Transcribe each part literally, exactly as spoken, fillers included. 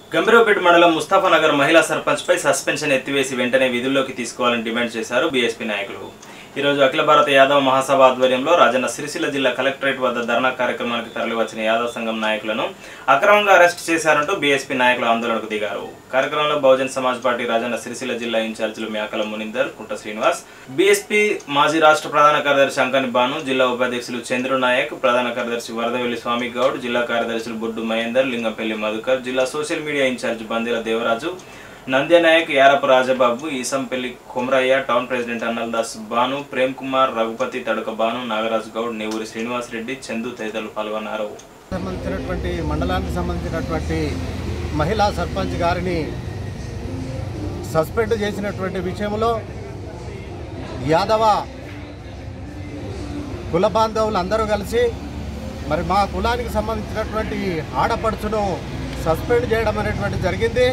గంభీరావుపేట మండలం ముస్తాఫానగర్ మహిళా సర్పంచ్ పై సస్పెన్షన్ ఎత్తివేసి వెంటనే విధుల్లోకి తీసుకోవాలని డిమాండ్ చేశారు బీఎస్పీ నాయకులు. ఈ రోజు అఖిల భారత యాదవ మహాసభ ఆధ్వర్యంలో రాజన్న సిరిసిల్ల జిల్లా కలెక్టరేట్ వద్ద ధర్నా కార్యక్రమానికి తరలివచ్చిన యాదవ సంఘం నాయకులను అక్రమంగా అరెస్ట్ చేశారంటూ బీఎస్పీ నాయకులు ఆందోళనకు దిగారు. కార్యక్రమంలో బహుజన్ సమాజ్ పార్టీ రాజన్న సిరిసిల్ల జిల్లా ఇన్ఛార్జీలు మేకల మునిందర్, కుంట శ్రీనివాస్, బీఎస్పీ మాజీ రాష్ట్ర ప్రధాన కార్యదర్శి అంకని బాను, జిల్లా ఉపాధ్యక్షులు చంద్రు నాయక్, ప్రధాన కార్యదర్శి వరదవెల్లి స్వామి గౌడ్, జిల్లా కార్యదర్శులు బొడ్డు మహేందర్, లింగంపల్లి మధుకర్, జిల్లా సోషల్ మీడియా ఇన్ఛార్జి బందీల దేవరాజు, నంద్య నాయక్, యారపు రాజబాబు, ఈసంపల్లి కొమరయ్య, టౌన్ ప్రెసిడెంట్ అన్నల్దాస్ బాను, ప్రేమ్ కుమార్, రఘుపతి, తడక బాను, నాగరాజు గౌడ్, నేవూరి శ్రీనివాస్ రెడ్డి, చందు తదితరులు పాల్గొన్నారు. సంబంధించినటువంటి మండలానికి సంబంధించినటువంటి మహిళా సర్పంచ్ గారిని సస్పెండ్ చేసినటువంటి విషయంలో యాదవ కుల బాంధవులు అందరూ కలిసి మరి మా కులానికి సంబంధించినటువంటి ఆడపడుచును సస్పెండ్ చేయడం అనేటువంటి జరిగింది.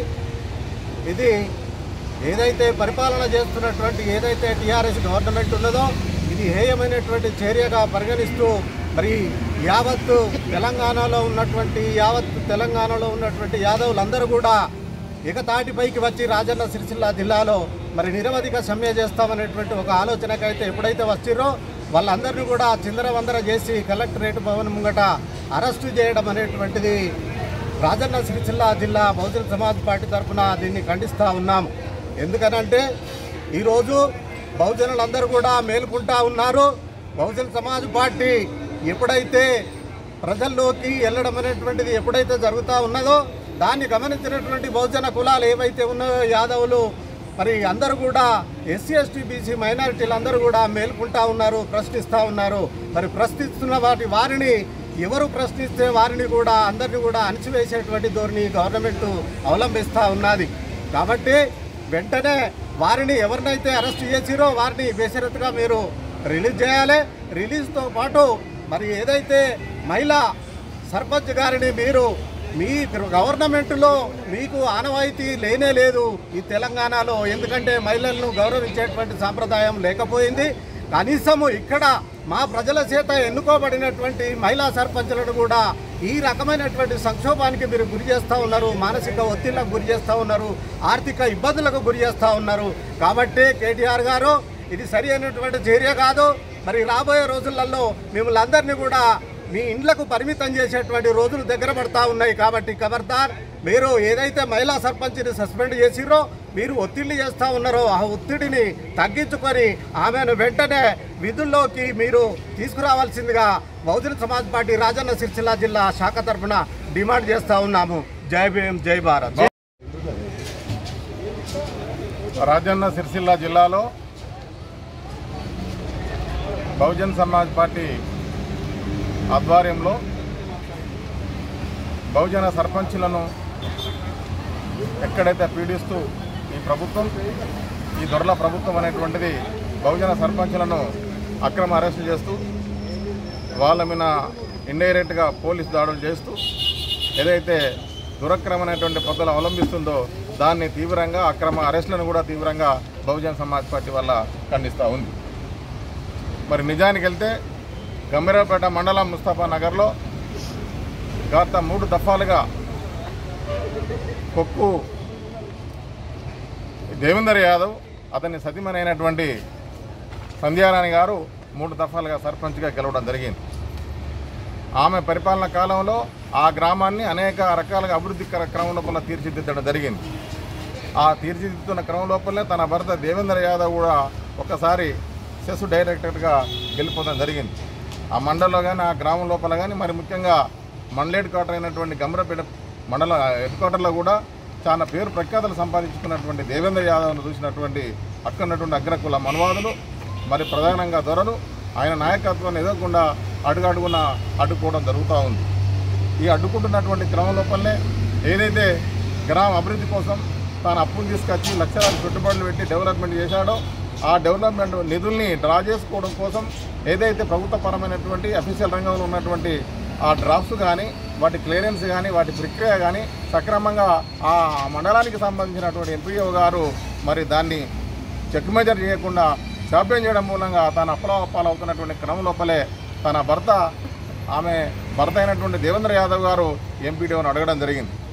ఇది ఏదైతే పరిపాలన చేస్తున్నటువంటి ఏదైతే టీఆర్ఎస్ గవర్నమెంట్ ఉన్నదో ఇది హేయమైనటువంటి చర్యగా పరిగణిస్తూ మరి యావత్తు తెలంగాణలో ఉన్నటువంటి యావత్ తెలంగాణలో ఉన్నటువంటి యాదవులందరూ కూడా ఏకతాటిపైకి వచ్చి రాజన్న సిరిసిల్ల జిల్లాలో మరి నిరవధిక సమ్మె చేస్తామనేటువంటి ఒక ఆలోచనకైతే ఎప్పుడైతే వచ్చిరో వాళ్ళందరినీ కూడా చిందరవందర చేసి కలెక్టరేట్ భవన్ ముంగట అరెస్టు చేయడం అనేటువంటిది రాజన్న సిరిసిల్ల జిల్లా బహుజన్ సమాజ్ పార్టీ తరఫున దీన్ని ఖండిస్తూ ఉన్నాము. ఎందుకనంటే ఈరోజు బహుజనులందరూ కూడా మేలుకుంటూ ఉన్నారు. బహుజన్ సమాజ్ పార్టీ ఎప్పుడైతే ప్రజల్లోకి వెళ్ళడం అనేటువంటిది ఎప్పుడైతే జరుగుతూ ఉన్నదో దాన్ని గమనించినటువంటి బహుజన కులాలు ఏవైతే ఉన్నాయో యాదవులు మరి అందరూ కూడా ఎస్సీ ఎస్టీ బీసీ మైనారిటీలు అందరూ కూడా మేలుకుంటూ ఉన్నారు, ప్రశ్నిస్తూ ఉన్నారు. మరి ప్రశ్నిస్తున్న వాటి వారిని ఎవరు ప్రశ్నిస్తే వారిని కూడా అందరినీ కూడా అణిచివేసేటువంటి ధోరణి గవర్నమెంట్ అవలంబిస్తూ ఉన్నది. కాబట్టి వెంటనే వారిని ఎవరినైతే అరెస్ట్ చేసిరో వారిని బేషరతుగా మీరు రిలీజ్ చేయాలి. రిలీజ్తో పాటు మరి ఏదైతే మహిళా సర్పంచ్ గారిని మీరు మీ గవర్నమెంట్లో మీకు ఆనవాయితీ లేనే లేదు ఈ తెలంగాణలో. ఎందుకంటే మహిళలను గౌరవించేటువంటి సాంప్రదాయం లేకపోయింది. కనీసము ఇక్కడ మా ప్రజల చేత ఎన్నుకోబడినటువంటి మహిళా సర్పంచులను కూడా ఈ రకమైనటువంటి సంక్షోభానికి మీరు గురి చేస్తూ ఉన్నారు, మానసిక ఒత్తిళ్లకు గురి చేస్తూ ఉన్నారు, ఆర్థిక ఇబ్బందులకు గురి చేస్తూ ఉన్నారు. కాబట్టి కేటీఆర్ గారు ఇది సరి అయినటువంటి చర్య కాదు. మరి రాబోయే రోజులలో మిమ్మల్ని అందరినీ కూడా మీ ఇండ్లకు పరిమితం చేసేటువంటి రోజులు దగ్గర పడతా ఉన్నాయి. కాబట్టి ఖబర్దార్, మీరు ఏదైతే మహిళా సర్పంచ్ని సస్పెండ్ చేసిరో మీరు ఒత్తిడి చేస్తూ ఉన్నారో ఆ ఒత్తిడిని తగ్గించుకొని ఆమెను వెంటనే విధుల్లోకి మీరు తీసుకురావాల్సిందిగా బహుజన్ సమాజ్ పార్టీ రాజన్న సిరిసిల్ల జిల్లా శాఖ తరఫున డిమాండ్ చేస్తూ ఉన్నాము. జై భీమ్, జై భారత్. రాజన్న సిరిసిల్ల జిల్లాలో బహుజన్ సమాజ్ పార్టీ ఆధ్వర్యంలో బహుజన సర్పంచులను ఎక్కడైతే పీడిస్తూ ఈ ప్రభుత్వం ఈ దొరల ప్రభుత్వం అనేటువంటిది బహుజన సర్పంచులను అక్రమ అరెస్టు చేస్తూ వాళ్ళ మీద ఇండైరెక్ట్గా పోలీస్ దాడులు చేస్తూ ఏదైతే దురక్రమమైనటువంటి పద్ధతులు అవలంబిస్తుందో దాన్ని తీవ్రంగా అక్రమ అరెస్టులను కూడా తీవ్రంగా బహుజన్ సమాజ్ పార్టీ వల్ల ఖండిస్తూ ఉంది. మరి నిజానికి వెళ్తే గంభీరావుపేట మండలం ముస్తాఫా నగర్లో గత మూడు దఫాలుగా కొక్కు దేవేందర్ యాదవ్ అతని సతీమణి సంధ్యారాణి గారు మూడు దఫాలుగా సర్పంచ్గా గెలవడం జరిగింది. ఆమె పరిపాలన కాలంలో ఆ గ్రామాన్ని అనేక రకాలుగా అభివృద్ధి క్రమం లోపల తీర్చిదిద్దడం జరిగింది. ఆ తీర్చిదిద్దుతున్న క్రమం లోపలనే తన భర్త దేవేందర్ యాదవ్ కూడా ఒకసారి సెస్ డైరెక్టర్గా గెలిపోవడం జరిగింది. ఆ మండలంలో కానీ ఆ గ్రామం లోపల కానీ మరి ముఖ్యంగా మండల హెడ్ క్వార్టర్ అయినటువంటి గంభీరావుపేట మండల హెడ్ క్వార్టర్లో కూడా చాలా పేరు ప్రఖ్యాతలు సంపాదించుకున్నటువంటి దేవేంద్ర యాదవ్ను చూసినటువంటి అక్కడ ఉన్నటువంటి అగ్రకుల మనవాదులు మరి ప్రధానంగా దొరలు ఆయన నాయకత్వాన్ని ఎదగకుండా అడుగడుగున అడ్డుకోవడం జరుగుతూ ఉంది. ఈ అడ్డుకుంటున్నటువంటి క్రమం లోపలనే ఏదైతే గ్రామ అభివృద్ధి కోసం తాను అప్పులు తీసుకొచ్చి లక్షలాది పెట్టుబడులు పెట్టి డెవలప్మెంట్ చేశాడో ఆ డెవలప్మెంట్ నిధుల్ని డ్రా చేసుకోవడం కోసం ఏదైతే ప్రభుత్వపరమైనటువంటి అఫీషియల్ రంగంలో ఉన్నటువంటి ఆ డ్రాఫ్ట్స్ కానీ వాటి క్లియరెన్స్ కానీ వాటి ప్రక్రియ కానీ సక్రమంగా ఆ మండలానికి సంబంధించినటువంటి ఎంపీఓ గారు మరి దాన్ని చెక్ మెజర్ చేయకుండా జాప్యం చేయడం మూలంగా తాను అప్పలవపాలవుతున్నటువంటి క్రమం లోపలే తన భర్త ఆమె భర్త అయినటువంటి దేవేంద్ర యాదవ్ గారు ఎంపీడీఓని అడగడం జరిగింది.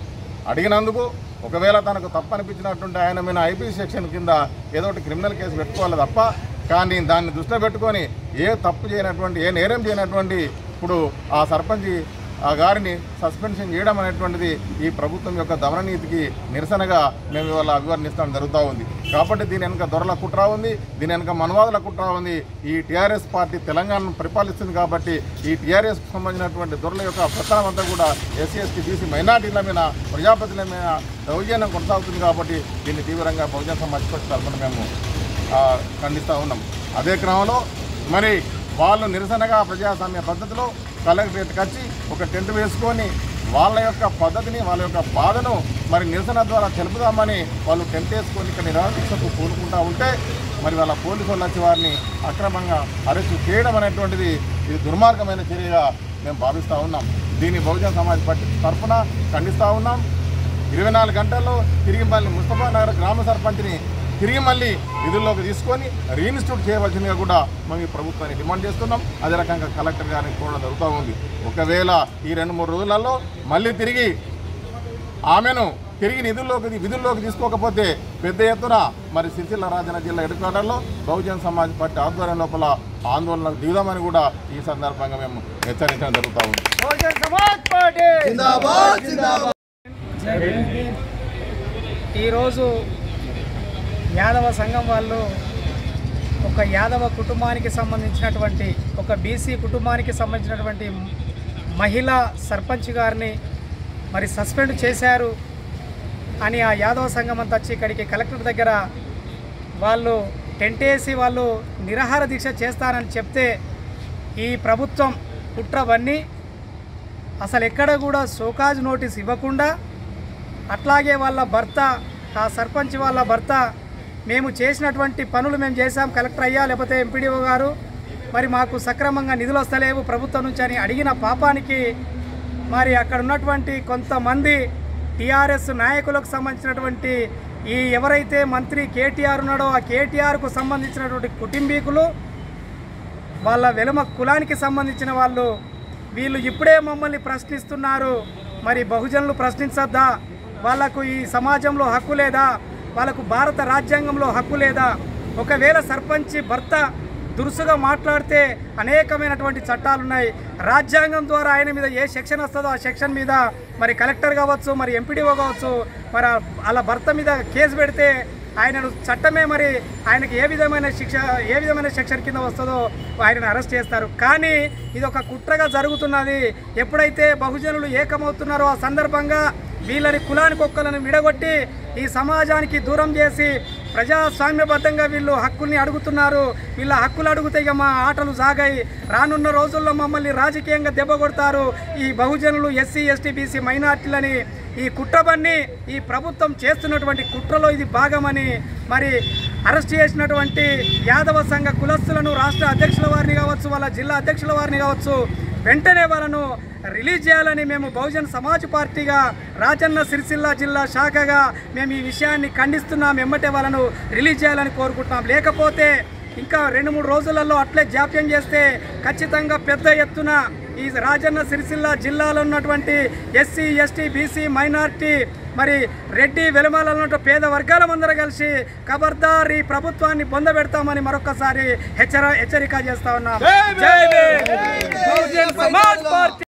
అడిగినందుకు ఒకవేళ తనకు తప్పు అనిపించినటువంటి ఆయన మీద ఐపీసీ సెక్షన్ కింద ఏదో ఒకటి క్రిమినల్ కేసు పెట్టుకోవాలి తప్ప, కానీ దాన్ని దృష్టిలో పెట్టుకొని ఏ తప్పు చేయనటువంటి ఏ నేరం చేయనటువంటి ఇప్పుడు ఆ సర్పంచ్ ఆ గారిని సస్పెన్షన్ చేయడం అనేటువంటిది ఈ ప్రభుత్వం యొక్క దమననీతికి నిరసనగా మేము ఇవాళ అభివర్ణిస్తాం జరుగుతూ ఉంది. కాబట్టి దీని వెనక దొరల కుట్ర ఉంది, దీని వెనక మనవాదుల కుట్ర ఉంది. ఈ టీఆర్ఎస్ పార్టీ తెలంగాణను పరిపాలిస్తుంది కాబట్టి ఈ టీఆర్ఎస్కి సంబంధించినటువంటి దొరల యొక్క ప్రచారం అంతా కూడా ఎస్సీ ఎస్టీ బీసీ మైనార్టీల మీద ప్రజాప్రతినిధుల మీద దౌర్జన్యం కొనసాగుతుంది. కాబట్టి దీన్ని తీవ్రంగా బహుజన సమాజ్ పార్టీ తరఫున మేము ఖండిస్తూ ఉన్నాం. అదే క్రమంలో మరి వాళ్ళు నిరసనగా ప్రజాస్వామ్య పద్ధతిలో కలెక్టరేట్కి వచ్చి ఒక టెంట్ వేసుకొని వాళ్ళ యొక్క పద్ధతిని వాళ్ళ యొక్క బాధను మరి నిరసన ద్వారా తెలుపుదామని వాళ్ళు టెంట్ వేసుకొని ఇక్కడ నిరాశకు కూలుకుంటూ ఉంటే మరి వాళ్ళ పోలీసు వాళ్ళు వచ్చి వారిని అక్రమంగా అరెస్టు చేయడం అనేటువంటిది ఇది దుర్మార్గమైన చర్యగా మేము భావిస్తూ ఉన్నాం. దీన్ని బహుజన సమాజ్ పార్టీ తరఫున ఖండిస్తూ ఉన్నాం. ఇరవై నాలుగు గంటల్లో తిరిగి మళ్ళీ ముస్తఫా నగర్ గ్రామ సర్పంచ్ని తిరిగి మళ్ళీ విధుల్లోకి తీసుకొని రీఇన్స్టిట్యూట్ చేయవలసిందిగా కూడా మేము ఈ ప్రభుత్వాన్ని డిమాండ్ చేస్తున్నాం. అదే రకంగా కలెక్టర్ గారిని కూడా జరుగుతూ ఉంది. ఒకవేళ ఈ రెండు మూడు రోజులలో మళ్ళీ తిరిగి ఆమెను తిరిగి నిధుల్లోకి విధుల్లోకి తీసుకోకపోతే పెద్ద ఎత్తున మరి సిరిసిల్ల రాజన్న జిల్లా హెడ్క్వార్టర్లో బహుజన సమాజ్ పార్టీ ఆధ్వర్యం లోపల ఆందోళనకు దిగుదామని కూడా ఈ సందర్భంగా మేము హెచ్చరించడం జరుగుతూ ఉంది. ఈరోజు యాదవ సంఘం వాళ్ళు ఒక యాదవ కుటుంబానికి సంబంధించినటువంటి ఒక బీసీ కుటుంబానికి సంబంధించినటువంటి మహిళా సర్పంచ్ గారిని మరి సస్పెండ్ చేశారు అని ఆ యాదవ సంఘం అంతా వచ్చి ఇక్కడికి కలెక్టర్ దగ్గర వాళ్ళు టెంట్ వేసి వాళ్ళు నిరాహార దీక్ష చేస్తారని చెప్తే ఈ ప్రభుత్వం కుట్రవన్నీ అసలు ఎక్కడ కూడా షోకాజ్ నోటీస్ ఇవ్వకుండా అట్లాగే వాళ్ళ భర్త ఆ సర్పంచ్ వాళ్ళ భర్త మేము చేసినటువంటి పనులు మేము చేసాం కలెక్టర్ అయ్యా లేకపోతే ఎంపీడీఓ గారు మరి మాకు సక్రమంగా నిధులు వస్తలేవు ప్రభుత్వం నుంచి అని అడిగిన పాపానికి మరి అక్కడ ఉన్నటువంటి కొంతమంది టీఆర్ఎస్ నాయకులకు సంబంధించినటువంటి ఈ ఎవరైతే మంత్రి కేటీఆర్ ఉన్నాడో ఆ కేటీఆర్కు సంబంధించినటువంటి కుటుంబీకులు వాళ్ళ వెలుమ కులానికి సంబంధించిన వాళ్ళు వీళ్ళు ఇప్పుడే మమ్మల్ని ప్రశ్నిస్తున్నారు, మరి బహుజనులు ప్రశ్నించద్దా, వాళ్లకు ఈ సమాజంలో హక్కు లేదా, వాళ్ళకు భారత రాజ్యాంగంలో హక్కు లేదా, ఒకవేళ సర్పంచ్ భర్త దురుసుగా మాట్లాడితే అనేకమైనటువంటి చట్టాలు ఉన్నాయి. రాజ్యాంగం ద్వారా ఆయన మీద ఏ సెక్షన్ వస్తుందో ఆ సెక్షన్ మీద మరి కలెక్టర్ కావచ్చు మరి ఎంపీడీఓ కావచ్చు మరి అలా భర్త మీద కేసు పెడితే ఆయనను చట్టమే మరి ఆయనకి ఏ విధమైన శిక్ష ఏ విధమైన సెక్షన్ కింద వస్తుందో ఆయనను అరెస్ట్ చేస్తారు. కానీ ఇది ఒక కుట్రగా జరుగుతున్నది. ఎప్పుడైతే బహుజనులు ఏకమవుతున్నారో ఆ సందర్భంగా వీళ్ళని కులానికి ఒక్కలను విడగొట్టి ఈ సమాజానికి దూరం చేసి ప్రజాస్వామ్యబద్ధంగా వీళ్ళు హక్కుల్ని అడుగుతున్నారు. వీళ్ళ హక్కులు అడిగితే ఇక మా ఆటలు సాగాయి. రానున్న రోజుల్లో మమ్మల్ని రాజకీయంగా దెబ్బ కొడతారు. ఈ బహుజనులు ఎస్సీ ఎస్టీ బీసీ మైనార్టీలని ఈ కుట్రబన్ని ఈ ప్రభుత్వం చేస్తున్నటువంటి కుట్రలో ఇది భాగమని మరి అరెస్ట్ చేసినటువంటి యాదవ సంఘ కులస్తులను రాష్ట్ర అధ్యక్షుల వారిని కావచ్చు వాళ్ళ జిల్లా అధ్యక్షుల వారిని కావచ్చు వెంటనే వాళ్ళను రిలీజ్ చేయాలని మేము బహుజన్ సమాజ్ పార్టీగా రాజన్న సిరిసిల్ల జిల్లా శాఖగా మేము ఈ విషయాన్ని ఖండిస్తున్నాం. ఎమ్మటే వాళ్ళను రిలీజ్ చేయాలని కోరుకుంటున్నాం. లేకపోతే ఇంకా రెండు మూడు రోజులలో అట్లే జాప్యం చేస్తే ఖచ్చితంగా పెద్ద ఎత్తున ఈ రాజన్న సిరిసిల్ల జిల్లాలో ఉన్నటువంటి ఎస్సీ ఎస్టీ బీసీ మైనార్టీ మరి రెడ్డి వెలుమల ఉన్నట్టు పేద వర్గాల అందరూ కలిసి ఖబర్దార్ ఈ ప్రభుత్వాన్ని పొందబెడతామని మరొకసారి హెచ్చర హెచ్చరిక చేస్తా ఉన్నాం. జై భీమ్.